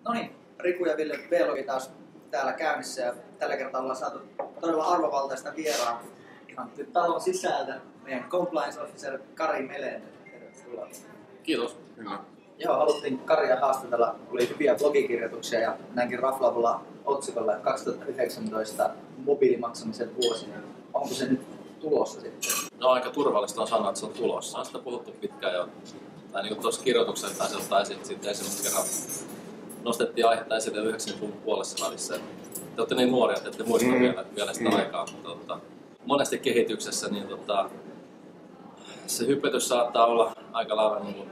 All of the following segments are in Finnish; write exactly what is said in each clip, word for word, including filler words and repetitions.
No niin, Riku ja Ville V-logi taas täällä käynnissä ja tällä kertaa ollaan saatu todella arvovaltaista vieraan ihan talon sisältä. Meidän compliance officer Kari Melén. Tervetuloa. Kiitos. Hyvä. Joo, haluttiin Karia haastatella. Oli hyviä blogikirjoituksia ja näinkin raflaavalla otsikolla, että kaksituhattayhdeksäntoista mobiilimaksamisen vuosi. Onko se nyt tulossa sitten? No aika turvallista on sanoa, että se on tulossa. On sitä puhuttu pitkään jo. Tai niin kuin tuossa kirjoituksessa taisi ottaa esille sitten ensimmäisen kerran nostettiin aihetta esille yhdeksänkymmentäluvun puolessa välissä. Te olette niin nuoria, että ette muista mm. vielä, vielä sitä mm. aikaa. Mutta, tota, monesti kehityksessä niin, tota, se hypetys saattaa olla aika lailla niin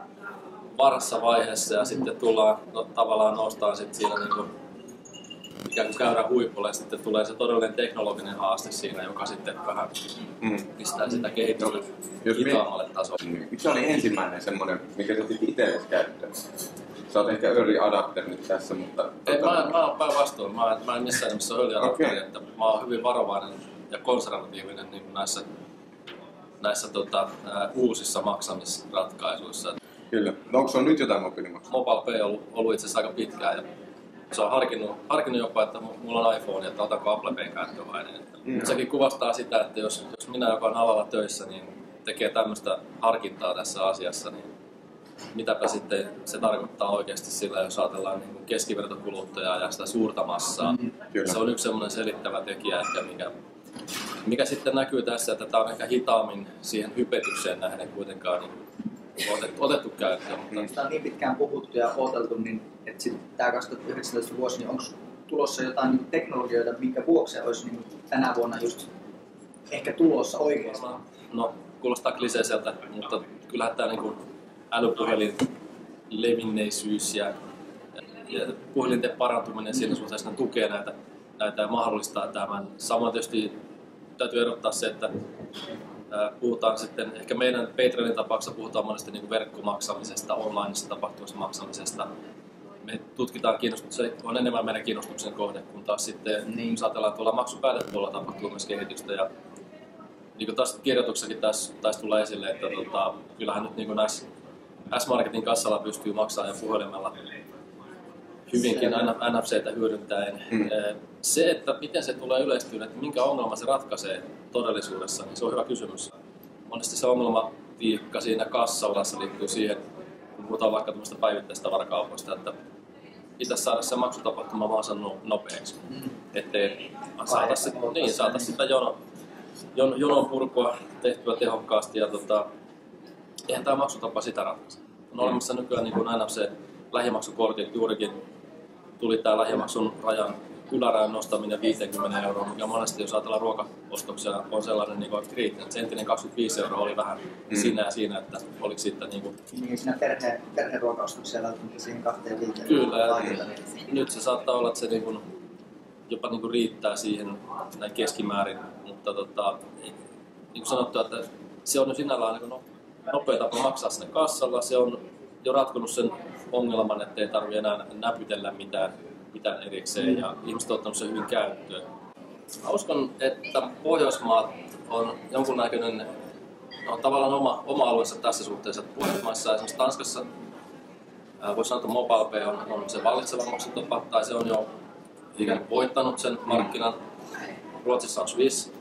varhassa vaiheessa ja sitten tullaan no, tavallaan nostaa sit siinä niin kuin, ikään kuin käydä huipulle ja sitten tulee se todellinen teknologinen haaste siinä, joka sitten vähän mm. pistää sitä kehitystä hitaammalle tasolle. Mikä oli ensimmäinen semmoinen, mikä sä otit itsellesi käyttöön? Sä oot ehkä early adapter nyt tässä, mutta... Ei, tota... mä, mä oon päinvastoin. Mä, mä en missään nimessä ole early adapter, okay. Että mä oon hyvin varovainen ja konservatiivinen niin näissä, näissä tota, ää, uusissa maksamisratkaisuissa. Kyllä. No onko se on nyt jotain mobiilimaksua? MobilePay on ollut, ollut itse asiassa aika pitkään. Ja se on harkinnut, harkinnut jopa, että mulla on iPhone, että otanko Apple Payn käyttöön vai niin. Mm. Sekin kuvastaa sitä, että jos, jos minä, joka on alalla töissä, niin tekee tämmöistä harkintaa tässä asiassa, niin mitäpä sitten se tarkoittaa oikeasti sillä, jos ajatellaan niin keskivertokuluttajaa ja sitä suurta massaa. Mm. Se on yksi semmoinen selittävä tekijä, ehkä, mikä, mikä sitten näkyy tässä, että tämä on ehkä hitaammin siihen hypetykseen nähden kuitenkaan niin otettu, otettu käyttöön. Mutta... Sitä on niin pitkään puhuttu ja odoteltu, niin että tämä kaksituhattayhdeksäntoista vuosi, niin onko tulossa jotain niin teknologioita, minkä vuoksi olisi niin tänä vuonna just ehkä tulossa oikeasti? No, kuulostaa kliseiseltä, mutta kyllähän tämä niin älypuhelin levinneisyys ja, ja puhelinten parantuminen siinä suhteessa ne tukee näitä, näitä ja mahdollistaa tämän. Samoin tietysti täytyy erottaa se, että puhutaan sitten, ehkä meidän Patreonin tapauksessa puhutaan monesti niin kuin verkkomaksamisesta, onlineissa tapahtuvasta maksamisesta. Me tutkitaan kiinnostus, se on enemmän meidän kiinnostuksen kohde, kun taas sitten, niin. Jos ajatellaan tuolla maksupäätepuolella tapahtuu myös kehitystä. Ja, niin kuin taas kirjoituksessakin taisi, taisi tulla esille, että tota, kyllähän nyt niin kuin näissä S-Marketin kassalla pystyy maksamaan ja puhelimella hyvinkin N F C:tä hyödyntäen. Mm. Se, että miten se tulee yleistyä, että minkä ongelma se ratkaisee todellisuudessa, niin se on hyvä kysymys. Monesti se ongelmatiikka siinä kassalla liittyy siihen, kun puhutaan vaikka tämmöistä päivittäistä tavarakaupoista, että pitäisi saada se maksutapahtuma vaan nopeaksi. Mm. Ettei saataisi niin, saatais sitä jono, jon, jonon purkua tehtyä tehokkaasti. Ja tota, eihän tämä maksutapa sitä ratkaise. On olemassa nykyään niin kuin N F C-lähimaksukortit, juurikin tuli tämä lähimaksun rajan ylärajan nostaminen viisikymmentä euroa, mikä monesti jos ajatellaan ruokaostoksia on sellainen, niin kuin, että riittää. Se entinen kaksikymmentäviisi euroa oli vähän mm. siinä ja siinä, että oliko sitten niin kuin... Niin siinä perhe, perheruokaostoksia välttämättä siihen kahteen viiteen. Kyllä, ja nyt se saattaa olla, että se niin kuin, jopa niin kuin riittää siihen näin keskimäärin, mutta tota, niin kuin sanottu, että se on jo sinällään niin nopea tapa maksaa sinne kassalla, se on jo ratkonut sen ongelman, ettei tarvitse enää näpytellä mitään, mitään erikseen ja ihmiset on ottanut sen hyvin käyttöön. Mä uskon, että Pohjoismaat on jonkunnäköinen, on tavallaan oma, oma alueensa tässä suhteessa. Pohjoismaissa esimerkiksi Tanskassa voisi sanoa, että MobilePay on, on se vallitseva maksutapa, tai se on jo ikään kuin voittanut sen markkinan. Ruotsissa on Swiss.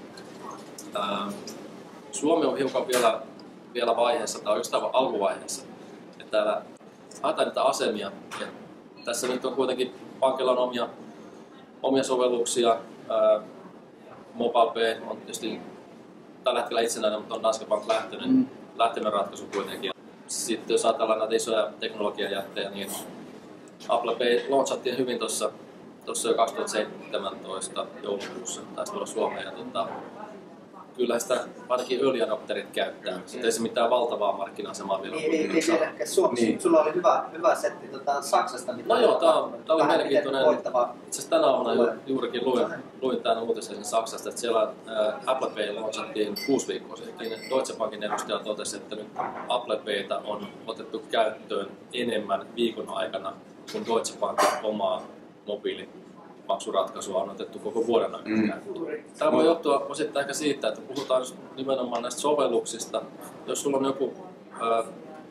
Ää, Suomi on hiukan vielä, vielä vaiheessa, tai oikeastaan alkuvaiheessa. Että täällä haetaan niitä asemia. Ja tässä nyt on kuitenkin pankilla on omia, omia sovelluksia. Ää, MobilePay on tietysti tällä hetkellä itsenäinen, mutta on Danske Bank lähtenyt, mm. lähtenyt ratkaisu kuitenkin. Sitten jos ajatellaan näitä isoja teknologiajättejä, niin Apple Pay launchattiin hyvin tuossa jo kaksituhattaseitsemäntoista joulukuussa, taisi tulla Suomeen. Ja tota, kyllä sitä ainakin early adopterit käyttää. Sitten ei se mitään valtavaa markkina-asemaa vielä. Niin, niin, niin ehkä Suomessa. Niin. Sulla oli hyvä, hyvä setti tota, Saksasta. No joo, tämä oli mielenkiintoinen. Itse asiassa tänä aamuna juurikin luin, luin tämän uutisen Saksasta, että siellä ää, Apple Pay launchattiin kuusi viikkoa sitten. Deutsche Bankin edustaja totesi, että nyt Apple Payta on otettu käyttöön enemmän viikon aikana kuin Deutsche Bankin omaa mobiili. Maksuratkaisua on otettu koko vuoden aikana. Mm. Tämä voi johtua osittain ehkä siitä, että puhutaan nimenomaan näistä sovelluksista. Jos sulla on joku ää,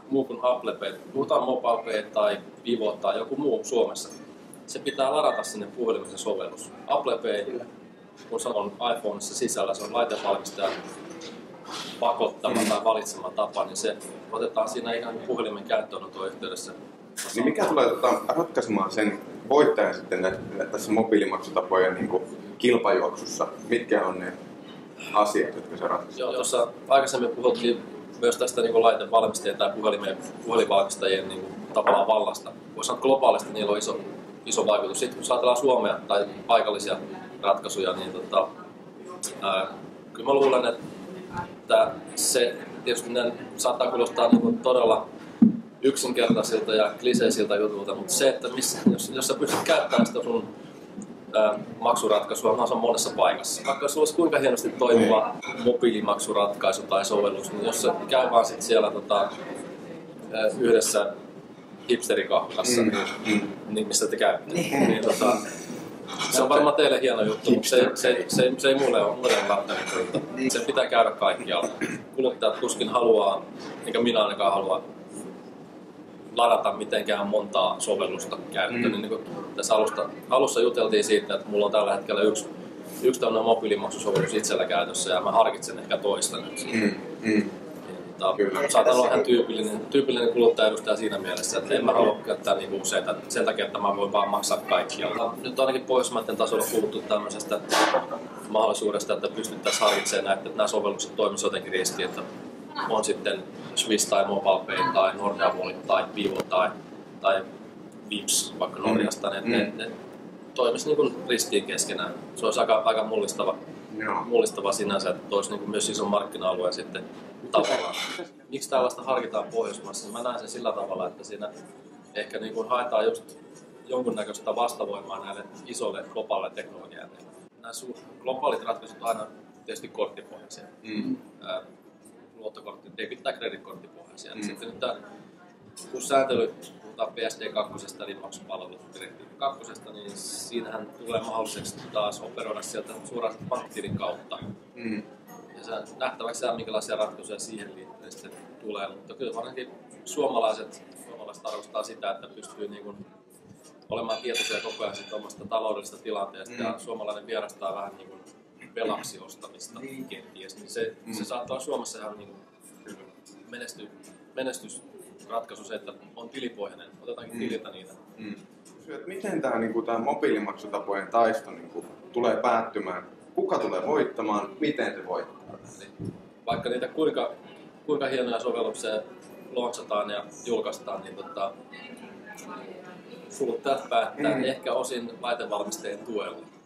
muu kuin Apple Pay, puhutaan Mobile Pay tai Vivo tai joku muu Suomessa, se pitää ladata sinne puhelimeen se sovellus. Apple Pay, Kyllä. kun se on iPhoneissa sisällä, se on laitevalmistajan pakottama tai valitsema tapa, niin se otetaan siinä ihan puhelimen käyttöönoton yhteydessä. Niin mikä tulee tota, ratkaisemaan sen voittajan sitten nä, tässä mobiilimaksutapojen niin kuin kilpajuoksussa? Mitkä on ne asiat, jotka se ratkaisee? Joo, tuossa aikaisemmin puhuttiin myös tästä niin kuin laitevalmistajien tai puhelinvalmistajien niin kuin, tavallaan vallasta. Voisi sanoa, että globaalisti niillä on iso, iso vaikutus. Sitten kun ajatellaan Suomea tai paikallisia ratkaisuja, niin tota, ää, kyllä mä luulen, että se tietysti ne saattaa kuulostaa niin kuin todella yksinkertaisilta ja kliseisiltä jutulta, mutta se, että missä, jos, jos sä pystyt käyttämään sitä sun ää, maksuratkaisua mahdollisimman monessa paikassa. Vaikka jos olisi kuinka hienosti toimiva mobiilimaksuratkaisu tai sovellus, niin jos se käy vaan sit siellä tota, ää, yhdessä hipsterikahvilassa, mm. niin, niin missä te käytte, niin, niin tota, se on varmaan teille hieno juttu, mutta se, se, se, se ei mulle ole mulle välttämättä. Se pitää käydä kaikkialla. Kuluttajat tuskin haluaa, eikä minä ainakaan halua ladata mitenkään montaa sovellusta käyttöön. Mm. Niin, niin tässä alusta, alussa juteltiin siitä, että mulla on tällä hetkellä yksi, yksi tämmöinen mobiilimaksusovellus itsellä käytössä ja mä harkitsen ehkä toista nyt. Mm. Mm. Saatan olla ihan tyypillinen, tyypillinen kuluttajaedustaja siinä mielessä, että en mä halua käyttää niinku useita sen takia, että mä voin vaan maksaa kaikkialta. Nyt on ainakin Pohjoismaiden tasolla puhuttu tämmöisestä mahdollisuudesta, että pystyttäisiin harkitsemaan näitä, että nämä sovellukset toimisivat jotenkin ristiin, että on sitten Swiss tai MobilePay tai Nordea Wallet tai Vivo tai, tai Vipps vaikka Norjasta, niin mm. ne, ne toimisi niin kuin ristiin keskenään. Se olisi aika, aika mullistava, no. mullistava sinänsä, että toisi niin kuin myös ison markkina-alueen sitten tavallaan. Miksi tällaista harkitaan Pohjoismaissa? Mä näen sen sillä tavalla, että siinä ehkä niin kuin haetaan just jonkunnäköistä vastavoimaa näille isoille globaaleille teknologialle. Nämä globaalit ratkaisut on aina tietysti korttipohjaisia. Mm. Ää, luottokortti, debit- tai kreditkorttipohjaisia. Mm. Sitten nyt tämä kun sääntely, puhutaan P S D kaksi, eli maksupalveludirektiivi kaksi, niin siinähän tulee mahdolliseksi taas operoida sieltä suoraan pankkitilin kautta. Mm. Ja se nähtäväksi jää, minkälaisia ratkaisuja siihen liittyen sitten tulee, mutta kyllä varsinkin suomalaiset, suomalaiset arvostaa sitä, että pystyy niin kuin olemaan tietoisia koko ajan siitä omasta taloudellisesta tilanteesta mm. ja suomalainen vierastaa vähän niin kuin velaksi ostamista niin. kenties, niin se, mm. se saattaa Suomessa ihan niin kuin menesty, menestysratkaisu se, että on tilipohjainen, otetaankin mm. tililtä niitä. Mm. Miten tämä, niin kuin, tämä mobiilimaksutapojen taisto niin kuin, tulee päättymään? Kuka tulee voittamaan? Miten se voittaa? Niin, vaikka niitä kuinka, kuinka hienoja sovelluksia launchataan ja julkaistaan, niin tota, kuluttajat päättää mm. ehkä osin laitevalmistajien tuella.